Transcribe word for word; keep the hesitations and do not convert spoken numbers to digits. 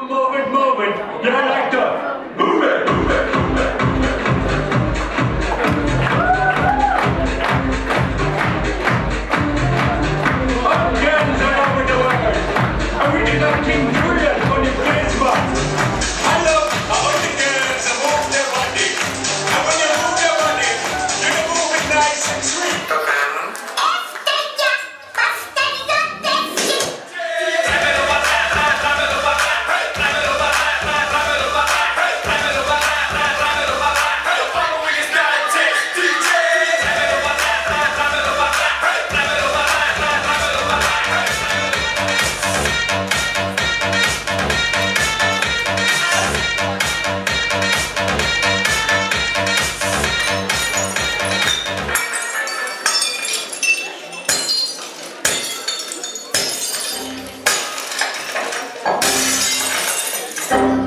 Move it, move it. You like to move it, move it, move it. Up guns all over the world. And we did not King Julius on the place box. I love how the girls move their body. And when you move your body, you move it nice and sweet. Thank you.